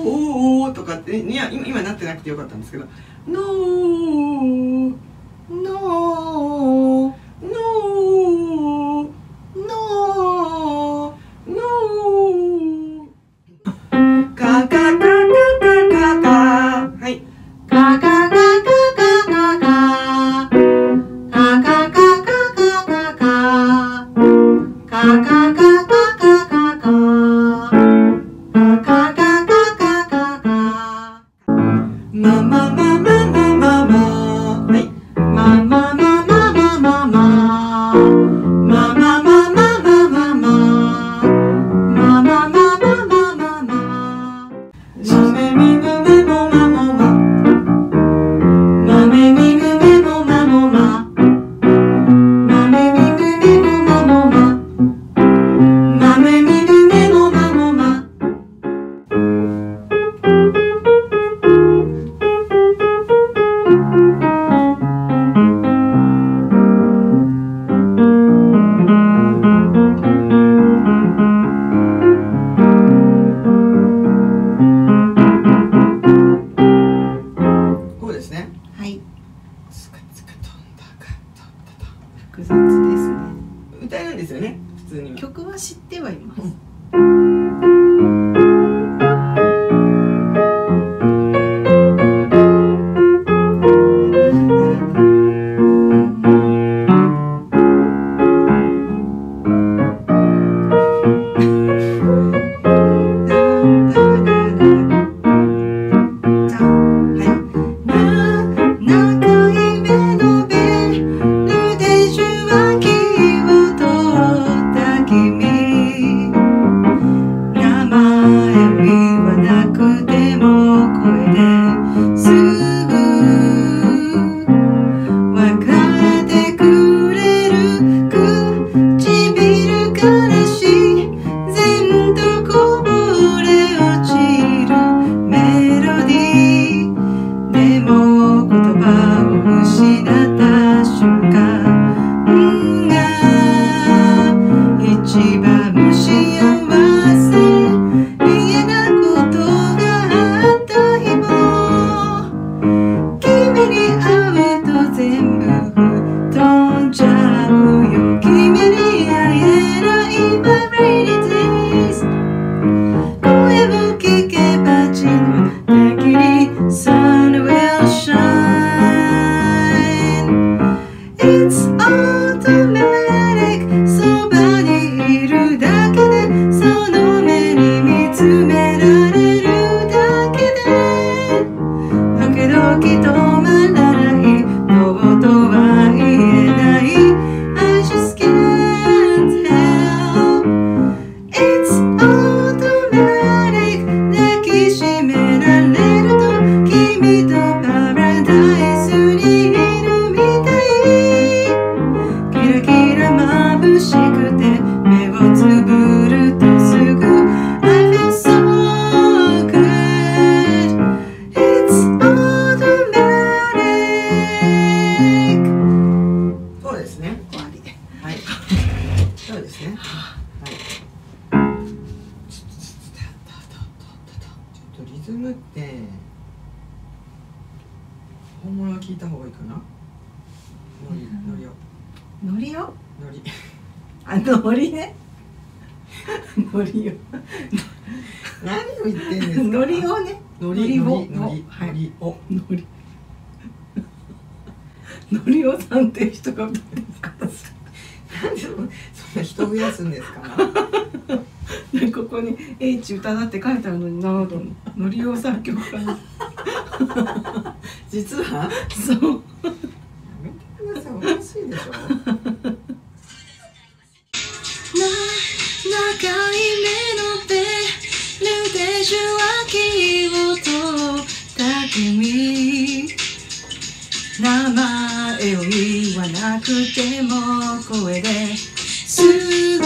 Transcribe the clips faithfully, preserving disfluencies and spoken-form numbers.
ーとかってには今今なってなくてよかったんですけど、ノーノーノーノーノーカカカカカカカ、はいカカカカカカカカカカカカカカカカカ複雑ですね。歌えるんですよね、普通に。曲は知ってはいます。リズムって本物を聞いた方がいいかな。ノリノリをノリをノリあノリねノリを何を言ってんですか。 ノリをねノリをノリノリノリをノリノリをさんっていう人が歌ってるんですか。 なんでそんな人増やすんですか。 でここに H 歌だって書いてあるのになと思う。ノリオ作曲家の実はそう。 やめてください、おかしいでしょ。 長い目のベルで受話器を取った君、名前を言わなくても声ですぐ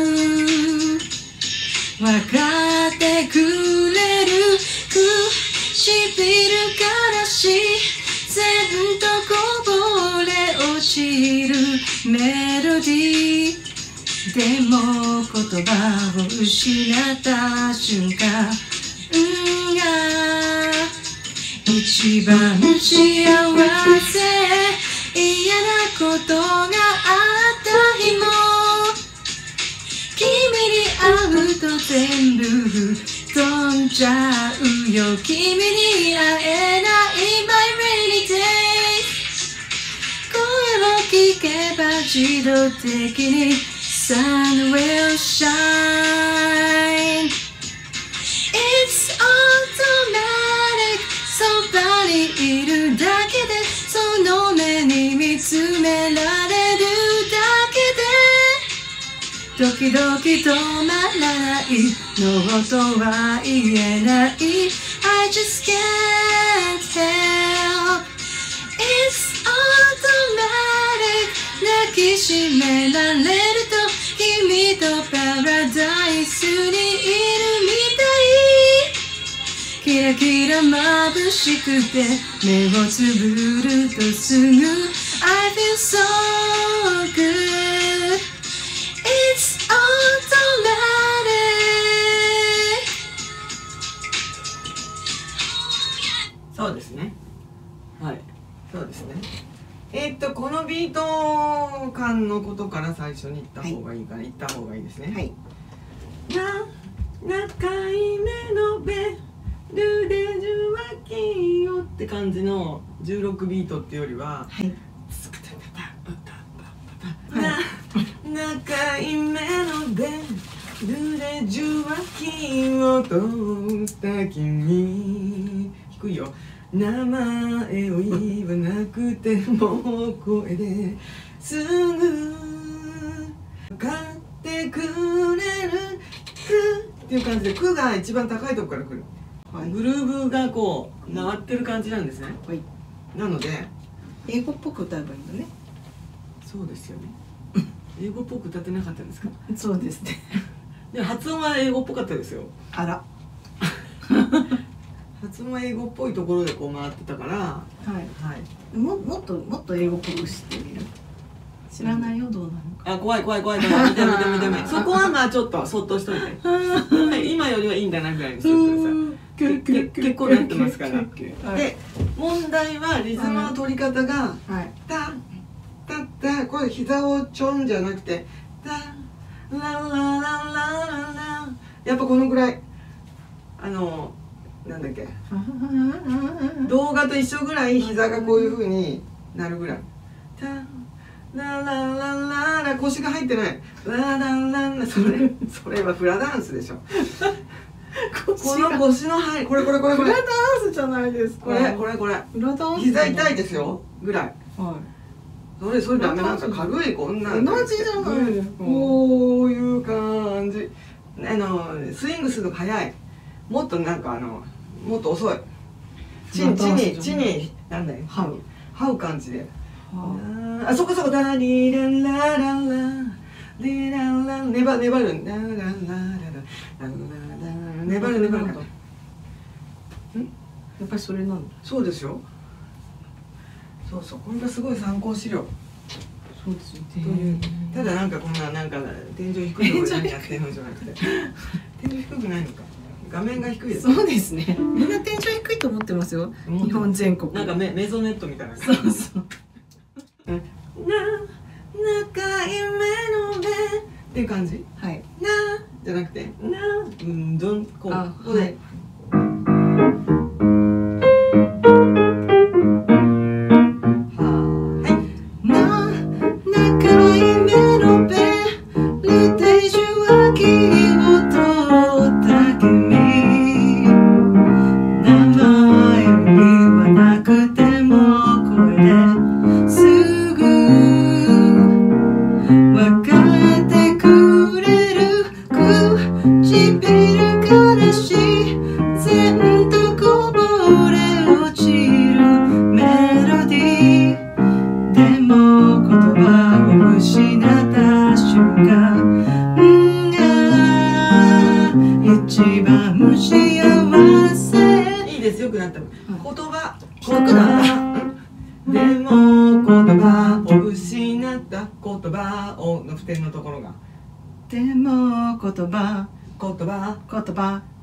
分かってくれる。唇から自然とこぼれ落ちるメロディーでも言葉を失った瞬間、 が一番幸せ。嫌なことがあった日も君に会うと全部飛んじゃうよ。君に会えない My rainy day。 声を聞けば自動的に Sun will shine。 It's automatic。 そばにいるだけでその目に見つめられるだけで時々止まらないのとは言えない。 I just can't help。 It's automatic。 抱きしめられると君とパラダイスにいるみたい。キラキラ眩しくて目をつぶるとすぐ I feel so good。 It's automatic。 そうですね。はい、そうですね。えー、っとこのビート感のことから最初に言った方がいいから、はい、言った方がいいですね。 はい。 な中い目のベルで受話器よって感じのじゅうろくビートっていうよりは、はい、な中い目のベルで受話器を取った君。低いよ。名前を言わなくても声ですぐ分かってくれるっていう感じで、句が一番高いとこから来る、はい、グルーブがこう回ってる感じなんですね、はい、なので英語っぽく歌えばいいんだね。 そうですよね。英語っぽく歌ってなかったんですか？ そうですね。 で発音は英語っぽかったですよ。 あら。 発音は英語っぽいところでこう回ってたから、はいはい、ももっともっと英語っぽくしてみる。知らないよ、どうなのか。 あ、怖い怖い怖い怖い。見て見て見て見て。そこはまあちょっとそっとしといて。今よりはいいんだなぐらいにしといてさ。結構なってますから。で、問題はリズムの取り方がタタタ、これ膝をちょんじゃなくてタララララララ、やっぱこのぐらい、あのなんだっけ、動画と一緒ぐらい膝がこういう風になるぐらい。タラララララ、腰が入ってない。ララララ、それそれはフラダンスでしょ。この腰の入り、これこれこれこれ。 フラダンスじゃないですか。 これこれこれ。 フラダンス。 膝痛いですよぐらい。 はい。 それそれダメなんか軽いこんな。 同じじゃないですか。 こういう感じ。あのスイングするのが早い。もっとなんかあのもっと遅い。地に地に地になんだよ。這う這う感じで。あそこそこだリララララリララ、粘る粘るララララララ粘る粘る。ん？やっぱりそれなんだ。 そうですよ。そうそう、これがすごい参考資料。 そうですよね。 というただなんかこんななんか天井低いところで何やってんのじゃなくて、天井低くないのか。画面が低いです。 そうですね。みんな天井低いと思ってますよ。日本全国。 なんかメメゾネットみたいな。 そうそう。 な中い目の目っていう感じ。はい。なじゃなくてなうんどんこうここで。 でも言葉言葉言葉